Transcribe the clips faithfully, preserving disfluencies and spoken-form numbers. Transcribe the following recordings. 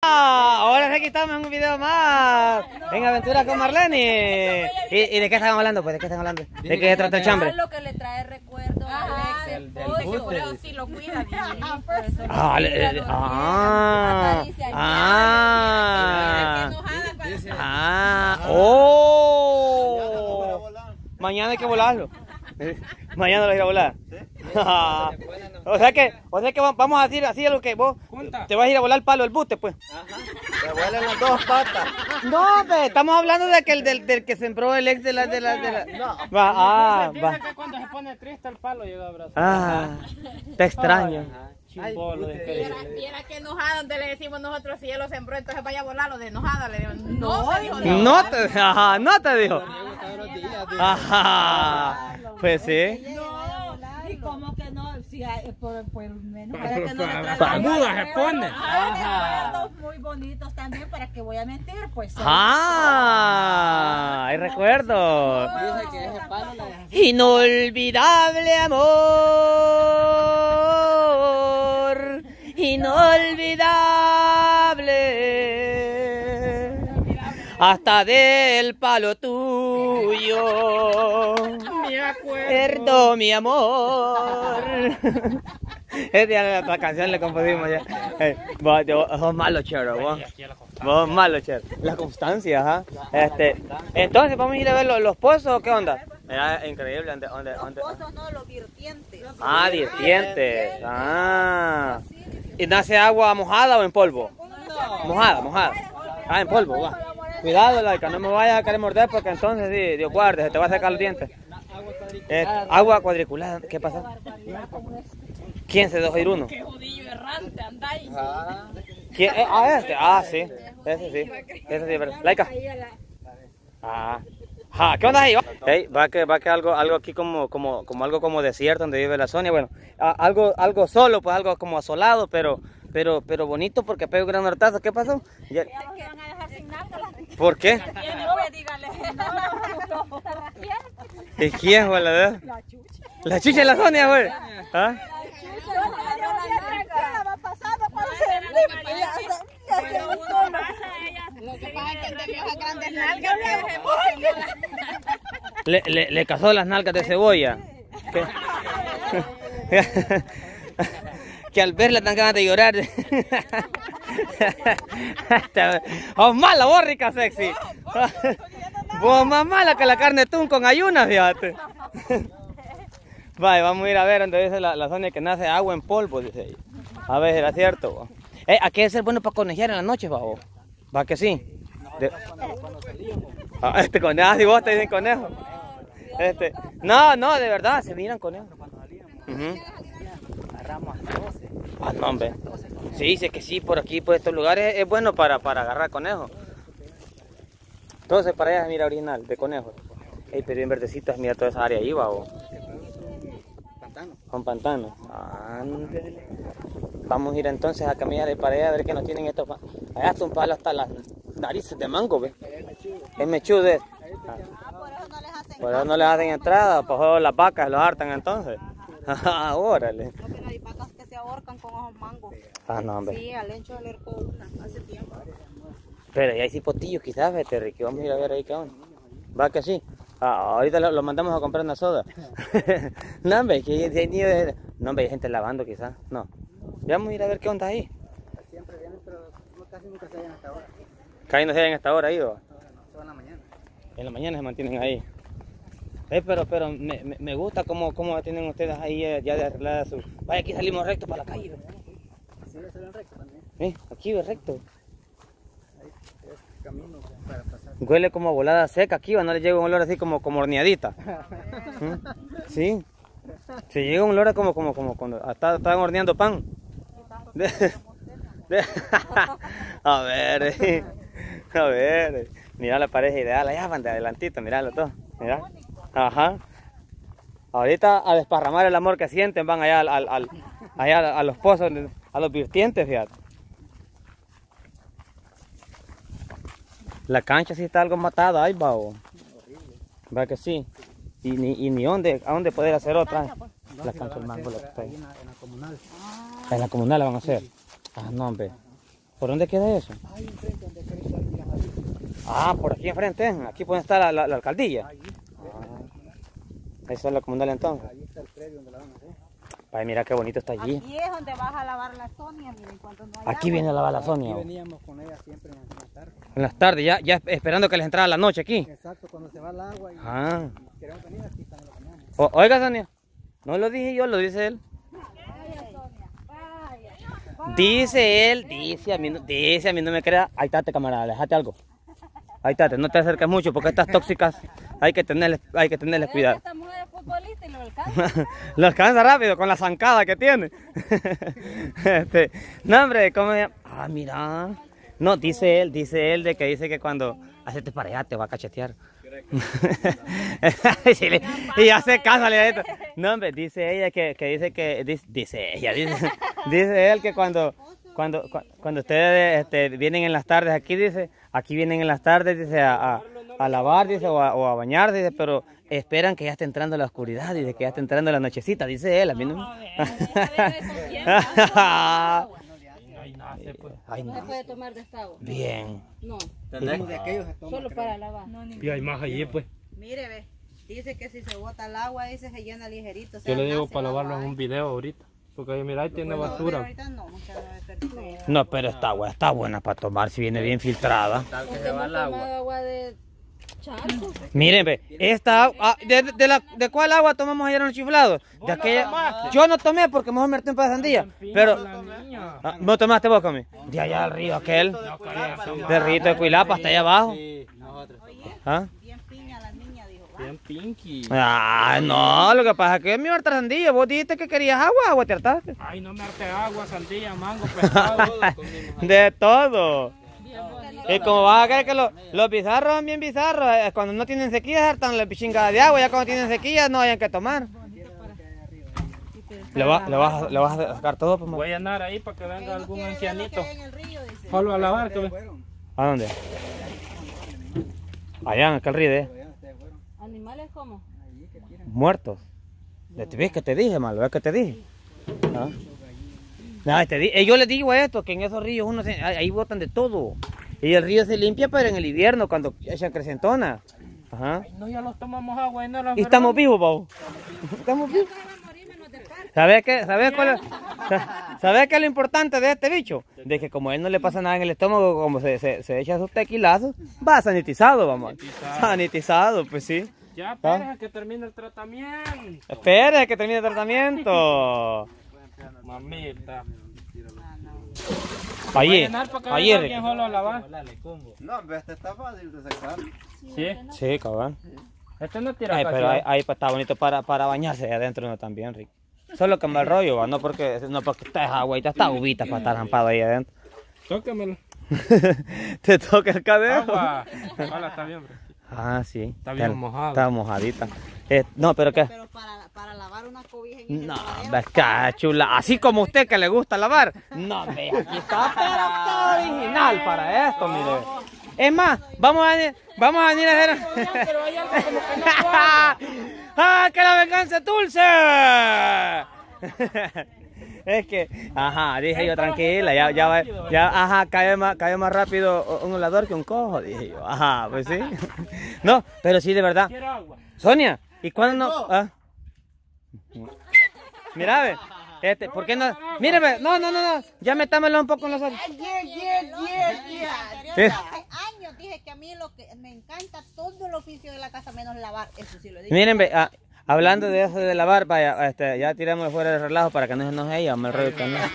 Ahora sí que estamos en un video más. En Aventura con Marlene. ¿Y, ¿Y de qué están hablando? Pues, ¿de qué están hablando? ¿De qué trata el chambre? Lo que le trae recuerdo a Alex, el esposo. Por eso sí lo cuida. Ah, ah, ah, ah, oh. Mañana hay que volarlo. Mañana lo voy a volar. O sea que, o sea que vamos a decir así a lo que vos te vas a ir a volar el palo del bute, pues. Te vuelan las dos patas. No, pues, estamos hablando de que el del, del que sembró el ex de la de la de la. No. Va, ah, Dice va. que cuando se pone triste el palo llega a abrazar. Ah, te extraño. Chimbolo de Viera, viera que enojada donde le decimos nosotros si él lo sembró, entonces vaya a volarlo de enojada. Le digo, no, te dijo. No te, ajá, no te dijo. Ajá, pues sí. ¿Y cómo que no? Si hay, por, por menos para que no le traigan. Paguda se pone. Hay recuerdos muy bonitos también, para que voy a mentir, pues. Ah, hay recuerdos. Inolvidable amor, inolvidable, hasta del palo tuyo. Perdón, mi amor. Esta ya la canción le compusimos ya. Eh, vos, vos malo, chero, vos. Vos malo, chero. La constancia, ajá. Este, entonces, ¿vamos a ir a ver los, los pozos o qué onda? Mira, increíble. ¿Dónde, dónde, dónde? Los pozos no, los virtientes. Ah, virtientes. Ah. ¿Y nace agua mojada o en polvo? Mojada, mojada. Ah, en polvo, va. Cuidado, laica, no me vayas a querer morder porque entonces, sí, Dios guarde, se te va a sacar los dientes. Eh, agua cuadriculada, ¿qué pasa? ¿Quién se dejó ir uno? Qué judillo errante, andáis. ¿Quién? Eh, ah, este, ah, sí, ese sí, ese sí, ¿verdad? Laica. Ah, ah, ¿qué onda ahí? Hey, va que, va que algo, algo aquí como, como, como algo como desierto donde vive la Sonia, bueno, a, algo, algo solo, pues algo como asolado, pero, pero, pero bonito porque pega un gran nortazo. ¿Qué pasó? Ya... ¿Por qué? ¿Y quién fue la de? La chucha. La chucha de la Sonia, güey. ¿Ah? Le, le, le cazó las nalgas de cebolla. Que, que al verla tan ganas de llorar. ¡Oh, mala, vos, rica sexy! Vos más mala que la carne tun con ayunas, fíjate. Vale, vamos a ir a ver donde dice la, la zona que nace agua en polvo, dice ella. A ver, ¿era cierto? Eh, aquí es ser bueno para conejear en la noche, va, vos. ¿Va que sí? De... Ah, este conejo, si vos te dicen conejo. Este... No, no, de verdad, se miran conejos. Uh-huh. Agarramos a doce. Ah, no, hombre. Sí, dice que sí, por aquí, por estos lugares es bueno para, para agarrar conejos. Entonces, para allá, mira, original, de conejos. Ey, pero en verdecitas, mira toda esa área ahí, va, vos. Pantano. Con pantanos. Ándale. Vamos a ir entonces a caminar para allá a ver qué nos tienen estos. Allá está un palo hasta las narices de mango, ¿ves? Es mechudo. Es mechudo. Ah. Por eso no les hacen entrada, por eso las vacas los hartan entonces. Órale. No, pero hay vacas que se ahorcan con ojos mangos. Ah, no, hombre. Sí, al Lencho le hercó una hace tiempo. Pero ahí hay cipotillos quizás, vete, Ricky. Vamos a ir a ver ahí qué onda. ¿Va que sí? Ah, ahorita lo, lo mandamos a comprar una soda. No, hombre, que hay niños de... No, hombre, hay gente lavando quizás. No. Vamos a ir a ver qué onda ahí. Siempre vienen, pero casi nunca se hallan hasta ahora. Casi no se hallan hasta ahora ahí, ¿o? No, no, en la mañana. En la mañana se mantienen ahí. Eh, pero pero me, me, me gusta cómo, cómo tienen ustedes ahí eh, ya de arreglada su... Vaya, aquí salimos recto para la calle. Sí, le salen recto también. Eh, aquí ve recto. Ahí es camino para pasar. Huele como a volada seca aquí, ¿va? No le llega un olor así como, como horneadita. ¿Mm? Sí. Se llega un olor como, como, como cuando hasta estaban horneando pan. De, de, a ver, eh, a ver. Eh. Mira la pareja ideal, allá van de adelantito, miralo todo. Mira. Ajá. Ahorita a desparramar el amor que sienten van allá, al, al, al, allá a los pozos, a los virtientes, fíjate. La cancha sí está algo matada, ahí va. ¿Va que sí? Y ni, y ni dónde, a dónde poder hacer otra. La cancha del mango, la que está ahí. En la comunal. En la comunal la van a hacer. Ah, no, hombre. ¿Por dónde queda eso? Ahí enfrente donde querés estar viajadito. Ah, por aquí enfrente, aquí puede estar la, la, la alcaldía. Ahí, Ah, eso es lo comunal entonces. ahí está el predio donde la van a hacer. Ay, mira qué bonito está allí. Aquí es donde vas a lavar la Sonia, miren, cuando no hay Aquí agua. viene a lavar la Aquí Sonia. veníamos con ella siempre en la tarde. En las tardes, ya, ya esperando que les entrara la noche aquí. Exacto, cuando se va el agua y, Ah. y queremos venir aquí también lo bañamos. O- oiga, Sonia, no lo dije yo, lo dice él. Vaya, Sonia, vaya. Dice él, dice a mí, no- dice a mí no me crea. Ahí estate, camarada, déjate algo. Ahí estate, no te acerques mucho porque estas tóxicas hay que tenerles, hay que tenerles cuidado. Esta mujer es futbolista y lo alcanza. Lo alcanza rápido con la zancada que tiene. Este, no, hombre, ¿cómo se llama? Ah, mira. No, dice él, dice él de que dice que cuando hacete para allá te va a cachetear. Sí, le- y hace caso, le dice, no, hombre, dice ella que, que dice que, dice, dice ella, dice, dice él que cuando, cuando, cu- cuando ustedes este, vienen en las tardes aquí, dice, aquí vienen en las tardes, dice, a, a, a lavar, dice, o a, o a bañar, dice, pero esperan que ya esté entrando la oscuridad, dice, que ya esté entrando la nochecita, dice él, a mí no. Ay, nace, pues. Ay, No se no. puede tomar de esta agua. Bien. No, Como de aquellos se toma, solo creo. para lavar. Y hay más allí, pues. Mire, ve, dice que si se bota el agua, dice se llena ligerito. o Yo sea, le digo nace para el agua lavarlo en ahí. un video ahorita. Porque ahí, mira, ahí tiene No, pero basura. ahorita no, mucha no es perfecto. No, pero esta agua está buena para tomar si viene bien filtrada. Porque hemos tomado agua de charco. Miren, ve, esta agua, ah, de, de, la, ¿de cuál agua tomamos ayer en los chiflados? De aquella, yo no tomé porque mejor me harté un pedazo de sandía, pero, La niña. ah, ¿no tomaste vos conmigo? De allá al río aquel, del río de Cuilapa hasta allá abajo. ¿Ah? Bien piña la niña, dijo. va. Bien pinky. Ah, no, lo que pasa es que es mi harta sandía, vos dijiste que querías agua, agua te hartaste. Ay, no me arte agua, sandía, mango, pescado. De todo. Y como vas a creer que los, los bizarros son bien bizarros, eh, cuando no tienen sequía hartan la pichingada de agua, ya cuando tienen sequía no hayan que tomar. ¿Le, va- le vas, a- le vas a sacar todo? Pues, ma? Voy a llenar ahí para que Que venga no algún quiere ver lo que ancianito. hay en el río, dice. Solo a lavar, que ve. ¿A dónde? Allá en aquel río, ¿eh? ¿Animales cómo? Muertos. ¿Te ves que te dije, malo? ¿Ves que te dije? ¿Ah? No, te di- eh, yo les digo esto, que en esos ríos uno se- ahí, ahí botan de todo. Y el río se limpia, pero en el invierno, cuando echan crecentona. Ajá. Ay, no, ya los tomamos agua y no los Y estamos vivos, Pau. Estamos vivos. ¿Sabes qué? ¿Sabes cuál es? sa- ¿Sabes qué es lo importante de este bicho? De que como a él no le pasa nada en el estómago, como se, se, se echa sus tequilazos, va sanitizado, vamos. Sanitizado, pues sí. Ya, espera que termine el tratamiento. Espera que termine el tratamiento. Mamita. Ayer, Voy a llenar para que venga ayer. alguien solo a lavar. No, pero este está fácil de sacar. Sí. Sí, cabrón. Este no tira Ay, casi pero ahí, agua. ahí pues, está bonito para, para bañarse ahí adentro, no también, Rick. Solo que mal rollo, ¿va? no porque no porque está esa agüita, está ubita para estar rampado ahí adentro. Tócamelo. Te toca el cabello. Agua. Hola, está bien, bro. Ah, sí. Está bien mojado. Está mojadita. Eh, no, pero qué. Pero para, para lavar una cobija en ese No, lavadero, ves que chula. Así como usted que le gusta lavar. No, ve, aquí está, pero está original para esto, mire. Es más, vamos a venir, vamos a venir a hacer. Pero hay algo como que no cuadra. ¡Ah, que la venganza es dulce! Es que, ajá, dije yo, tranquila, ya, ya, va- ya, ajá, cae más, cae más rápido un volador que un cojo, dije yo, ajá, pues sí. No, pero sí, de verdad. Quiero agua. Sonia, ¿y cuándo no? Ah. Mira, ve, este, ¿por qué no? Míreme, no, no, no, no, ya metámelo un poco en los ojos. Sí. hace años dije que a mí lo que me encanta todo el oficio de la casa menos lavar. Eso sí lo digo. Miren, ve, ah, hablando de eso de lavar, vaya, este, ya tiramos fuera el relajo para que no se nos ella, me rollo que no.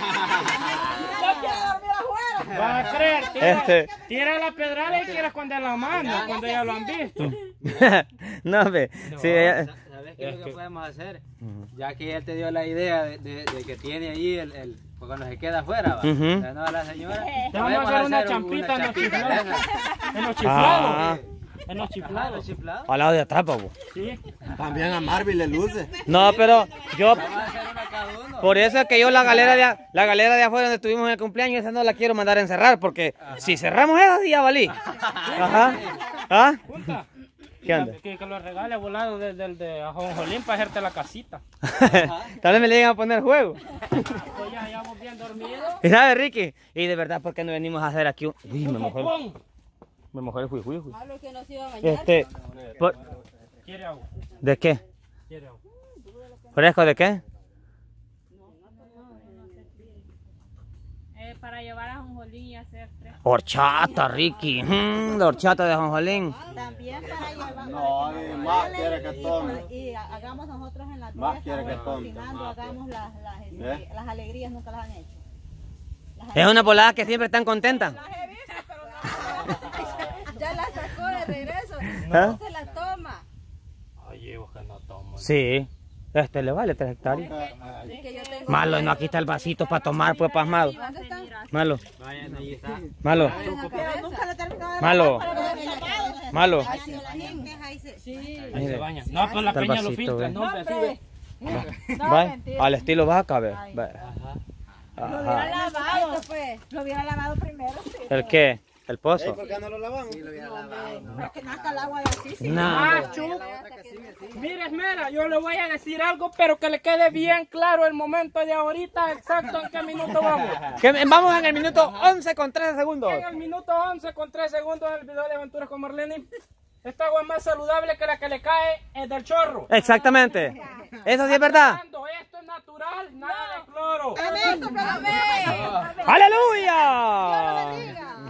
Vas a creer, tira, Este. tira la pedrada y quiere esconder la mano cuando ya lo han visto. No, ve, sí, ella- ¿Sabes qué es lo que podemos hacer? Ya que él te dio la idea de, de- de que tiene ahí el, el pues cuando se queda afuera, ¿va? Ujú. No, a la señora. Te vamos a podemos hacer una un- champita en los champita chiflados. de esas. En los Ah. chiflados. En los Ah, chiflados. los chiflados. al lado de atrás, pavo. Sí. También a Marvin le luce. No, pero yo, Vamos a hacer una cada uno. por eso es que yo la galera de, a- la galera de afuera donde estuvimos en el cumpleaños, esa no la quiero mandar a encerrar, porque si cerramos esa, sí ya valí. Ajá. ¿Ah? Junta. ¿Qué onda? Que, que lo regale volado desde el de Ajonjolín para hacerte la casita. Tal vez me le llegan a poner juego. Pues ya, ya vos bien dormido. ¿Y sabes, Ricky? Y de verdad, ¿por qué no venimos a hacer aquí un... Uy, me mojó el... Me mojó el juijuy. Malo que nos iba a bañar. Este... por- ¿Quiere agua? ¿De qué? ¿Quiere agua? ¿Fresco de qué? Eh, para llevar a Jonjolín y hacer fresco. Horchata, Ricky. Mm, la horchata de jonjolín. También para llevar. No, y más quiere que y, tome. y hagamos nosotros en la Más pieza, quiere que o tome. cocinando, hagamos las, las, este, ¿Eh? las alegrías, nunca las han hecho. Las Es una volada que siempre están contentas. Ya la sacó de regreso. ¿Ah? No se la toma. Ay, vos que no tomo. Sí. Este le vale tres hectáreas. Es que yo tengo. Malo, no, aquí está el vasito para tomar, pues pasmado. ¿Dónde está? Malo, Vayan, ahí está. malo, Pero nunca lo terminó de malo, lavar. malo. Así la gente es ahí se- Sí. Ahí se Mire, baña. No, pues la está el peña lo vasito, filtra. ve. No, hombre, así ve. Va, al estilo vaca, ve. ve. Lo hubiera Ajá. lavado. Esto fue. Lo hubiera lavado primero. Sí. ¿El qué? ¿El pozo? ¿Por qué no lo lavamos? Es que nazca el agua de así. Sí. No. Macho. Mire, Esmera, yo le voy a decir algo, pero que le quede bien claro el momento de ahorita, exacto en qué minuto vamos. ¿Qué- Vamos en el minuto once con trece segundos. En el minuto once con tres segundos del video de Aventuras con Marlene. Esta agua es más saludable que la que le cae es del chorro. Exactamente. Eso sí es verdad. Esto es natural, nada de cloro. ¡Aleluya!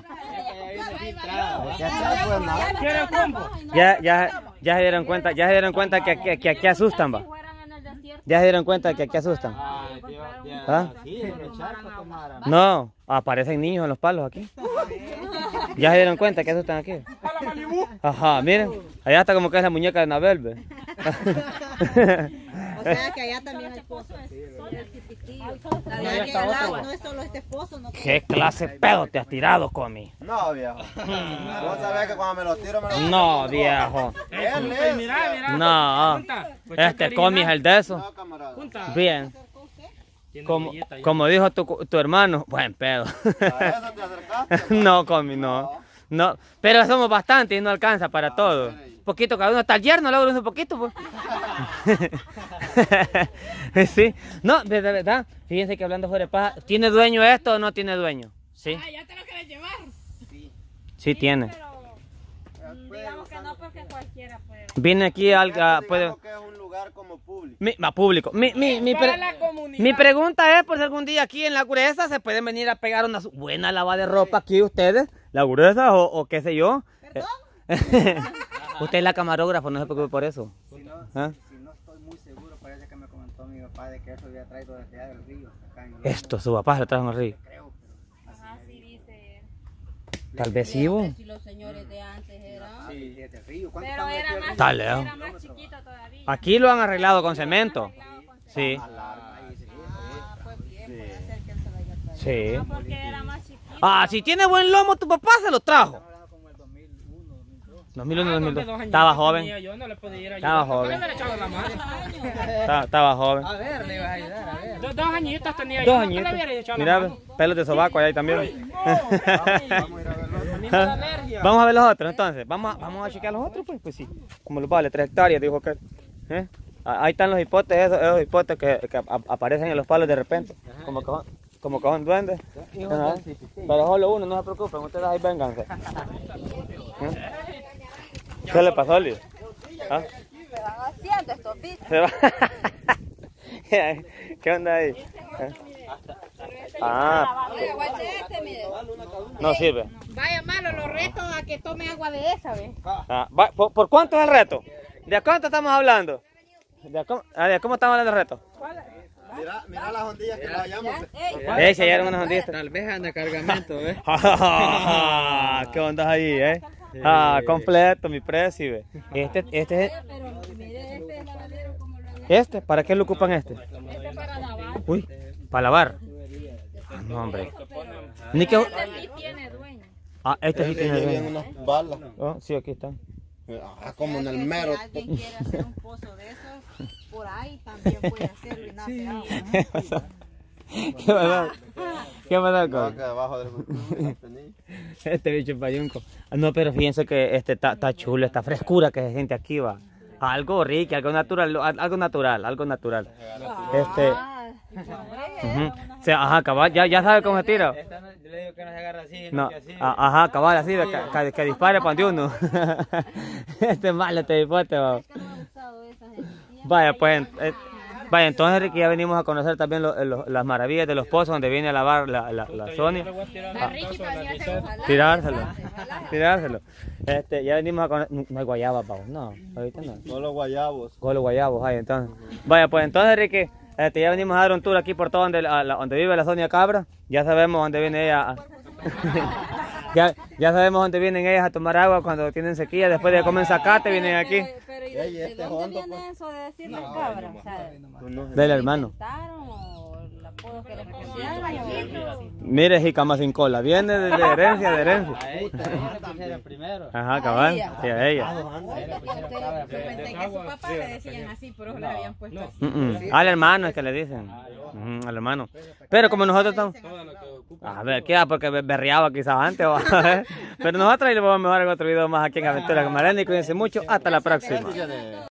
¿Quiere combo? Ya, ya, ya se dieron cuenta, ya se dieron cuenta que, que, que aquí asustan, va. Ya se dieron cuenta que aquí asustan. Ay, tío, ya. ¿Ah? Sí, en el charco tomara. No, aparecen niños en los palos aquí. Ya se dieron cuenta que asustan aquí. A la Malibú. Ajá, miren, allá está como que es la muñeca de Nabel, ve. O sea que allá también hay pozos. El tipitillo. La verdad que el agua no es solo este pozo, no. ¿Qué clase de pedo te has tirado, Comi? No, viejo. Vos sabés que cuando me los tiro me los No, viejo. Él Mira, es. mira. No, Junta. Pues este chacarina. Comi es el de eso. No, camarada. Junta. Bien, Tiene como, billeta ya. como dijo tu, tu hermano, buen pedo. A eso te acercaste. No, Comi, no. No, pero somos bastantes y no alcanza para todo. Poquito cada uno, hasta el yerno luego un poquito, pues. Sí, no, de, de verdad, fíjense que hablando fuera de paja, ¿tiene dueño esto o no tiene dueño? Sí, Ah, ya te lo quieres llevar. sí tiene. Digamos que no porque cualquiera puede. Viene aquí al, a- puede, Digamos que es un lugar como público. mi, a público. Mi, mi, mi, Para pre- la comunidad. mi pregunta es por si algún día aquí en la Gureza se pueden venir a pegar una su- buena lavada de ropa aquí ustedes, la Gureza o, o qué sé yo. Usted es la camarógrafa, no se preocupe por eso. Si no, ¿Ah? si no estoy muy seguro, parece que me comentó mi papá de que eso había traído desde allá del río hasta acá en el Esto, su papá lo trajo en el río. creo, pero Ajá, sí dice. Tal vez sí, bo. Si los señores de antes eran. sí, desde el río. ¿Cuánto Pero están era metidos más, en Está lejos. era más chiquito todavía. Aquí lo han arreglado con cemento. Sí, Ah, pues bien, puede ser que él se lo haya traído. sí. No, porque era más chiquito. Ah, si tiene buen lomo, tu papá se lo trajo. como el dos mil uno, dos mil dos? dos mil uno, Ah, dos mil donde dos. dos añitos Estaba tenía joven. Yo no le podía ir a Estaba ayudar. joven. ¿Por qué me le echaba la mano? Estaba, estaba joven. A ver, le ibas a ayudar, a ver. Dos, dos añitos tenía yo. Dos ¿por qué le añitos. hubiera echado la Mira, mano? pelos de sobaco ahí también. Vamos a ir a verlo. A mí me da alergia. Vamos a ver los otros entonces. Vamos a, vamos a chequear los otros, pues, pues sí. Como los vale, tres hectáreas, dijo que. ¿Eh? Ah, ahí están los hipotes, esos, esos hipotes que, que ap- aparecen en los palos de repente. Como que son, como que son duendes. Ajá. Pero solo uno, no se preocupen, ustedes ahí vénganse. ¿Eh? ¿Qué le pasó, Liz? ¿Ah? Haciendo estos bichos. Se va. ¿Qué onda ahí? ¿Eh? Ah, Oiga, guache este, mire. no sirve. Vaya malo, lo reto a que tome agua de esa, ¿ves? Ah, va- ¿por, por cuánto es el reto? ¿De cuánto estamos hablando? ¿De cómo, ah, ¿de cómo estamos hablando del reto? Mira, mira las ondillas que le hallamos. Eh, se hallaron unas onditas. Tal vez anda cargamento, ¿ves? ¿Qué onda ahí, eh? Ah, completo, mi precio, ve. Este, este es... Pero mire, este es lavadero como lo han ¿Este? ¿Para qué lo ocupan este? Este para lavar. Uy, para lavar. Ah, no, hombre. Ni que... Este sí tiene dueño. Ah, este sí tiene dueño. unas balas. Oh, sí, aquí están. Ah, como en el mero. Si alguien quiere hacer un pozo de esos, por ahí también puede hacerlo y nace agua. ¿Qué pasó? ¿Qué pasa con? Acá abajo del cultivo, tení. Este bicho payunco. No, pero fíjense que este está chulo, esta frescura que se siente aquí, va. Algo rico, algo natural, algo natural, algo natural. Este. Uh-huh. O sea, ajá, cabal, ya, ya sabe cómo se tira. Esta no, yo le digo que no se agarra así, No, que así. a- ajá, cabal, así, de que, que, que dispare para donde uno. Este es malo, este hipote, va. Vaya, pues, eh, vaya, entonces Ricky, ya venimos a conocer también lo- lo- las maravillas de los pozos donde viene a lavar la, la, la Sonia. A Ricky todavía se usa. Tirárselo, tirárselo. Este, ya venimos a conocer, no hay guayaba, pavo, no, ahorita no. Solo guayabos. Solo guayabos hay, entonces. Vaya, pues entonces Ricky, este, ya venimos a dar un tour aquí por todo donde, la- la- donde vive la Sonia Cabra. Ya sabemos dónde viene ella. a- ya, ya sabemos dónde vienen ellas a tomar agua cuando tienen sequía. Después de comer zacate, vienen aquí. Pero ¿y Ey, de, de este dónde hondo, viene eso de decirle cabra? O sea, Del hermano. ¿inventaron o el apodo que le pusieron? Mire, jicama sin cola. Viene de, de herencia, de herencia. A ella, a ella le pusieron primero. Ajá, cabal. Sí, a ella. Yo pensé que a su papá le decían así, pero le habían puesto así. Mm, mm. Al hermano es que le dicen. Ujú, al hermano. Pero como nosotros estamos. A ver, ¿qué? Porque be- berreaba quizás antes. ¿Va? Pero nosotros ahí lo vamos a mejorar en otro video más aquí en Aventura con Marlene. Y cuídense mucho. Hasta la próxima.